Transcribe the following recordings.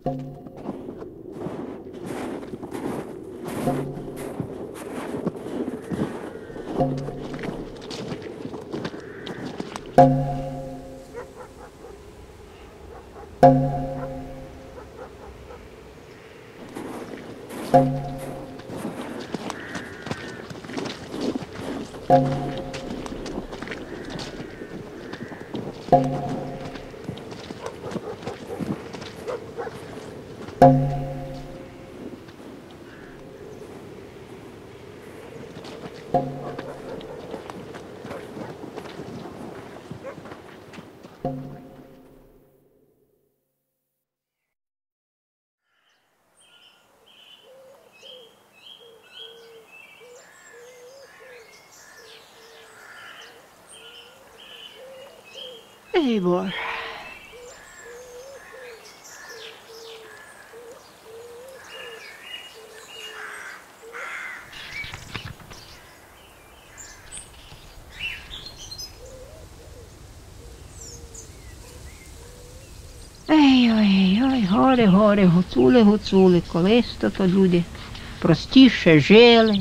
Ей, Боже. Ой, горе, гуцули, колись то люди простіше жили,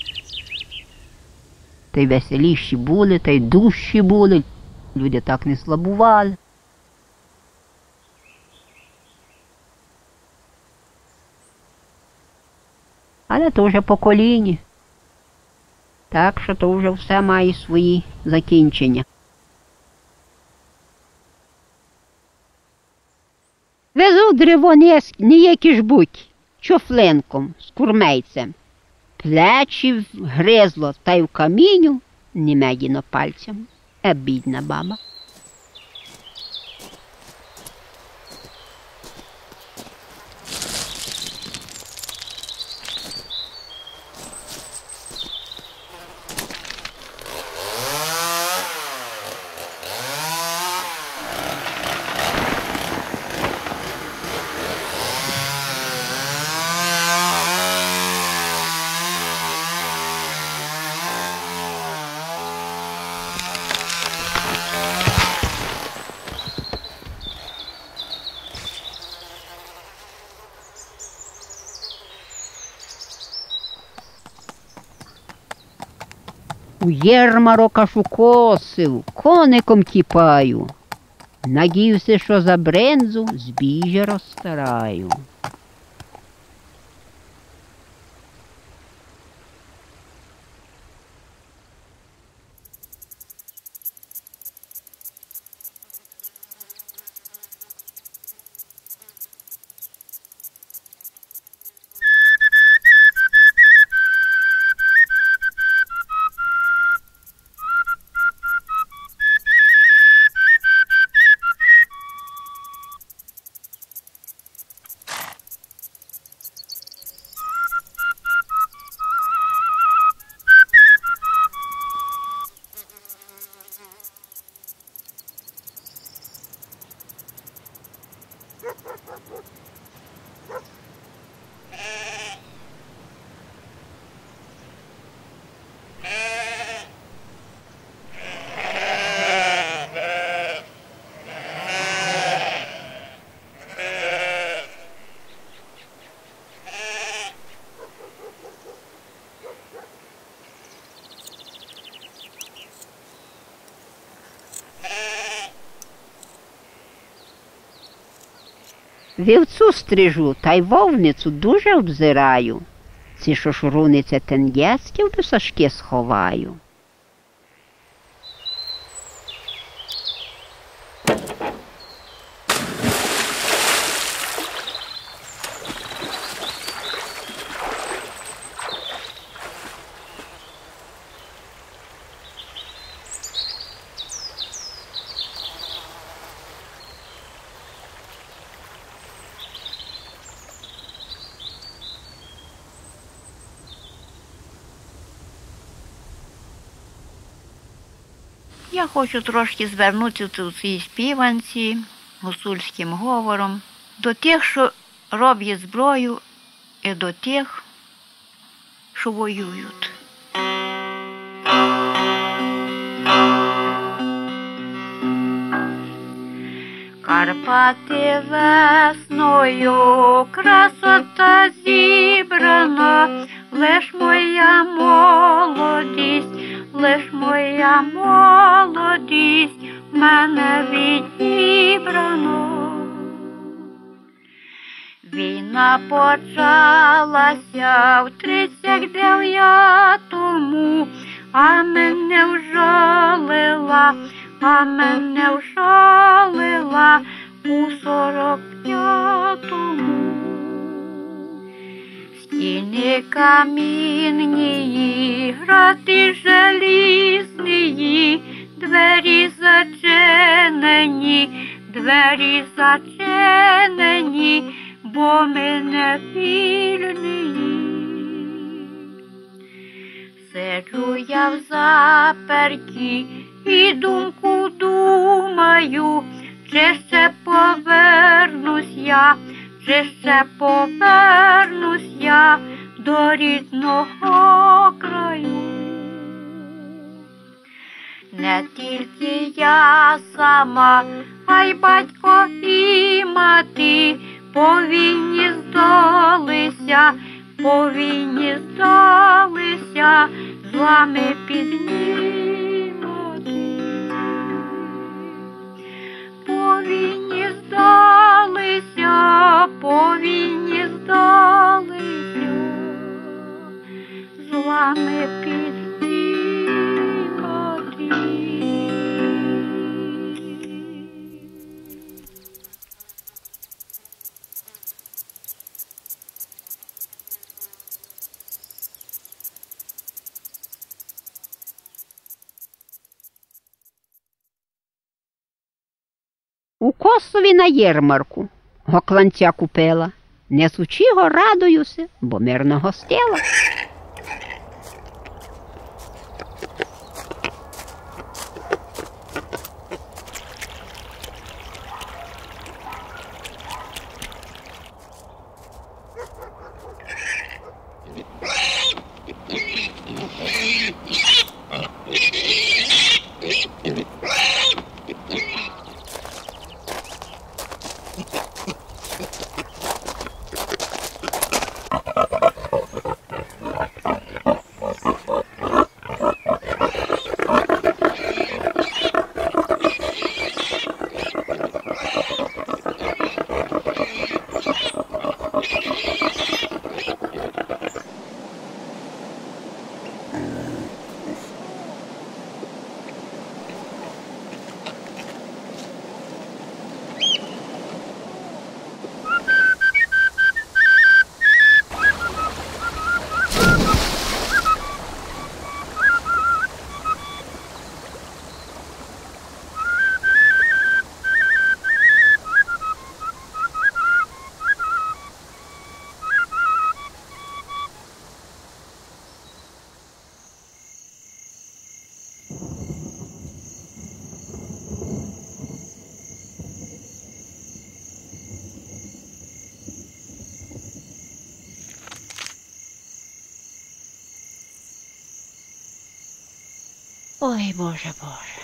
та й веселіші були, та й дужчі були, люди так не слабували. Але то вже покоління, так що то вже все має свої закінчення. Везу древо ніякі ж будь, чофленком, з курмейцем. Плечі гризло, та й в каміню не медіно пальцем. Бідна баба. У ярмарок аж укосив, коником тіпаю. Надіюся, що за брензу збіжжя розтараю. Вівцу стрижу, та й вовницю дуже обзираю. Ці шошуруниця тенгецьків до сашки сховаю. Я хочу трошки звернутися у цій співанці гуцульським говором до тих, що роблять зброю, і до тих, що воюють. Карпати весною, красота зібрана, лиш моя молодість, лиш моя молодість мене відібрано. Війна почалася в 39-му, а мене вжалила, у 45-му. Стіни камінні, грати желізні, двері зачинені, бо ми не вільні. Сиджу я в заперті і думку думаю, чи ще повернусь я до рідного краю. Не тільки я сама, а й батько і мати по війні здалися, з вами піднімати. По війні здалися, з вами піднімати. У Косові на ярмарку гокланця купила, несучи його радуюся, бо мирно гостила. Ой, Боже, Боже.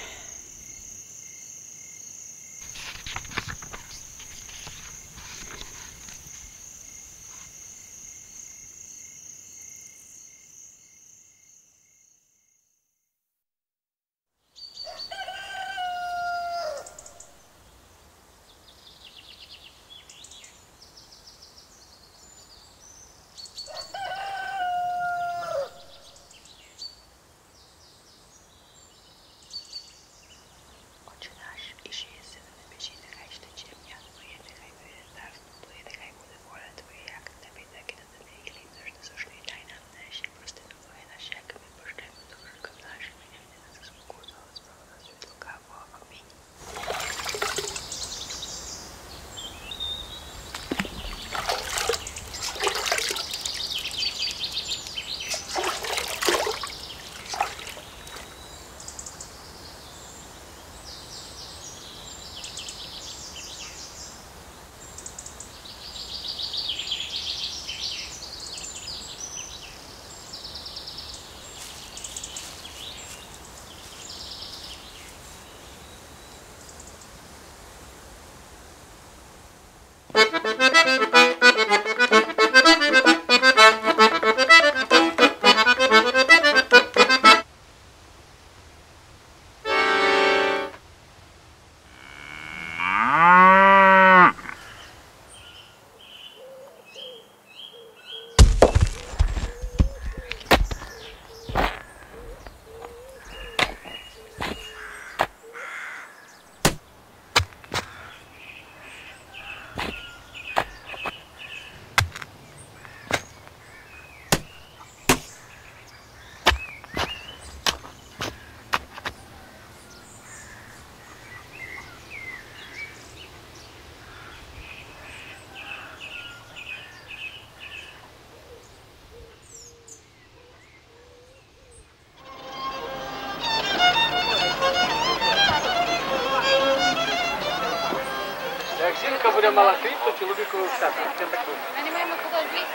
буде мала хліб, то чоловікові все. Чим так буде? Ми не маємо куди звідси.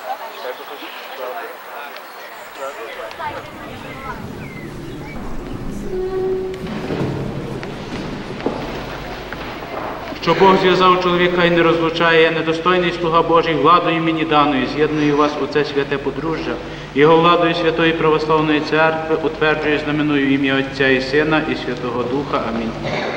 Що Бог зв'язав чоловіка і не розлучає, я недостойний слуга Божий, владою мені даною, з'єдную вас у це святе подружжя, його владою Святої Православної Церкви утверджую, знаменую ім'я Отця і Сина і Святого Духа. Амінь.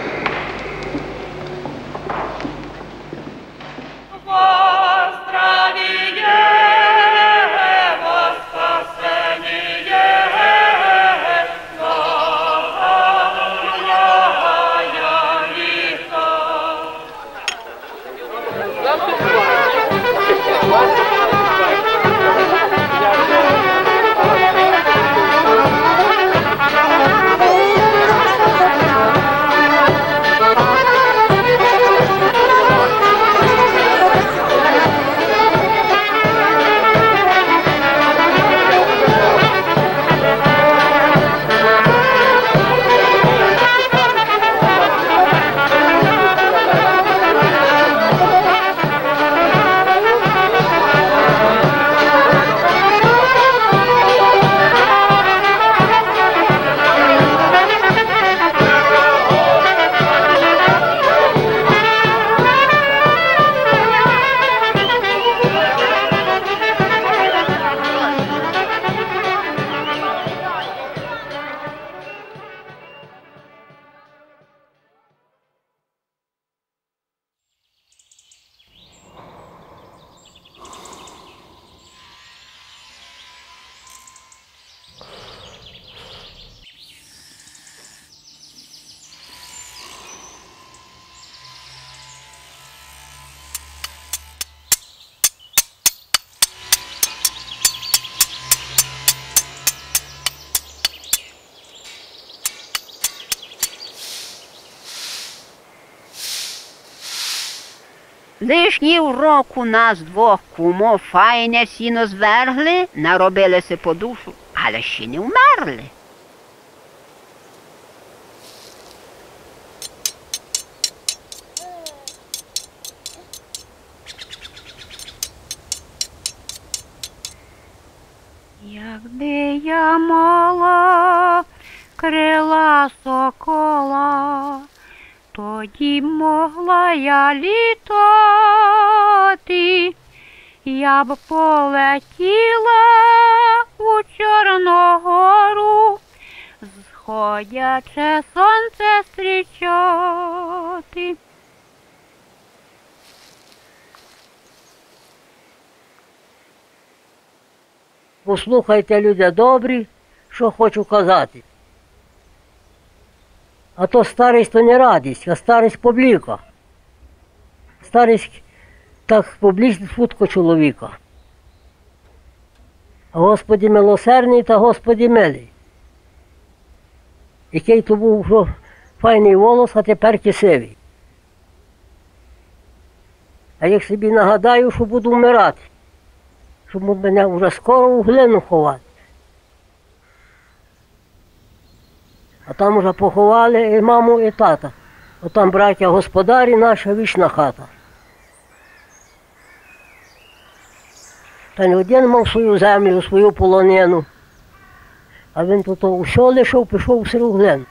Лишнів року нас двох кумо файне сіно звергли, наробилися по душу, але ще не вмерли. Якби я мала крила сокола, тоді могла я літати, я б полетіла у Чорногору, сходяче сонце зустрічати. Послухайте, люди добрі, що хочу казати. А то старість то не радість, а старість побліка. Старість так поближить футко чоловіка. А Господи милосердний та Господи милий. Який то був що файний волос, а тепер кисивий. А як собі нагадаю, що буду вмирати, щоб мене вже скоро у глину ховати. А там вже поховали і маму, і тата. Отам браття господарі, наша вічна хата. Та не один мав свою землю, свою полонину. А він тут усе лишив, пішов у сиру глину.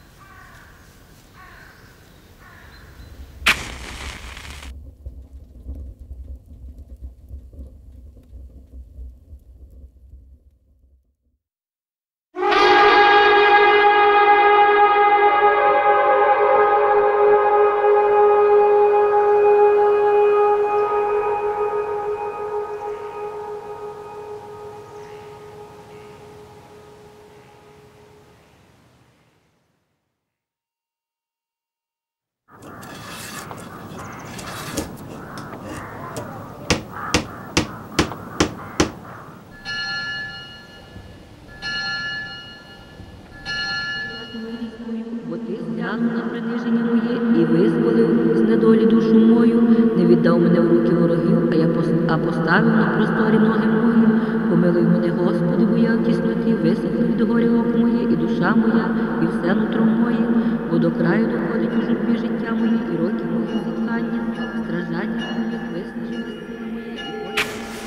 Бо ти зглянув на приниження моє і визволив з недолі душу мою, не віддав мене в руки ворогів, а поставив на просторі ноги мої. Помилуй мене, Господи, бо я в тісноті, висохли від горя око моє, і душа моя, і все нутро моє. бо до краю доходить у журбі життя моє і роки мої зіткання, страждання моїх виснаження сили моє і болі.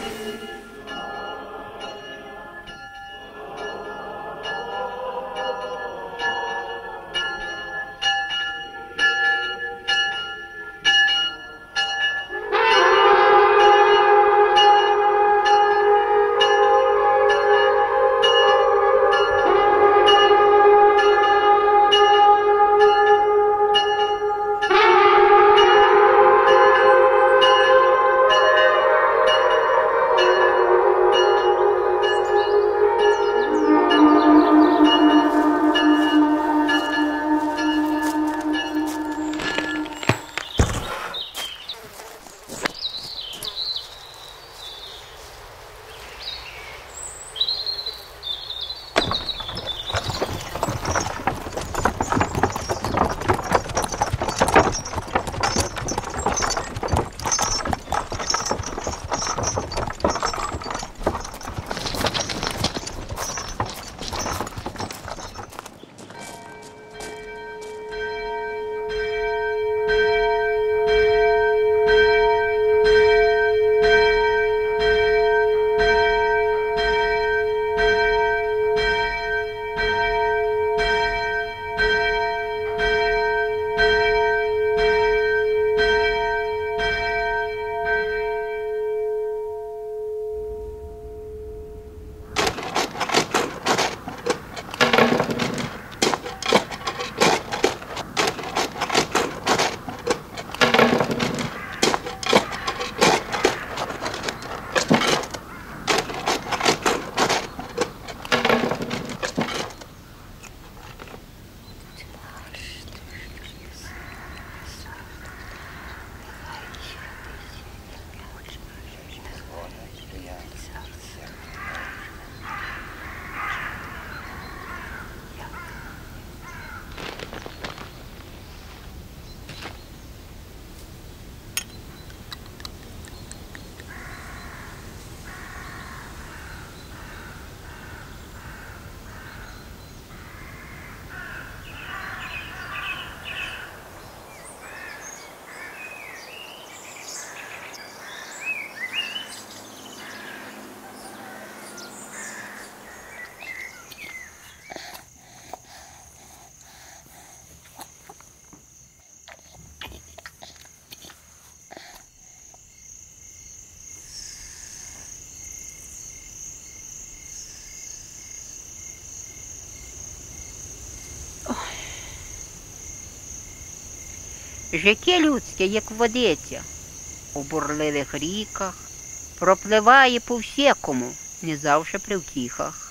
Життя людське, як водиця, у бурливих ріках, пропливає по всякому, не завше при втіхах.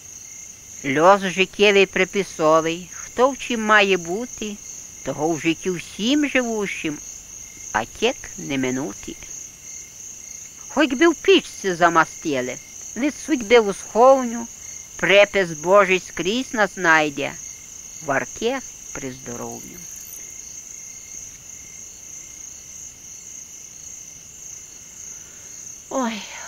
Льос життєвий приписовий, хто в чим має бути, того в житті всім живущим, а тек не минути. Хоч би в пічці замастили, від судьби в сховню, припис Божий скрізь нас знайде, варке при здоров'ю. Ой,